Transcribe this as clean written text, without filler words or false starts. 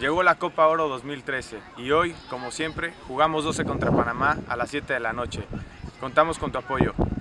Llegó la Copa Oro 2013 y hoy, como siempre, jugamos 12 contra Panamá a las 7 de la noche. Contamos con tu apoyo.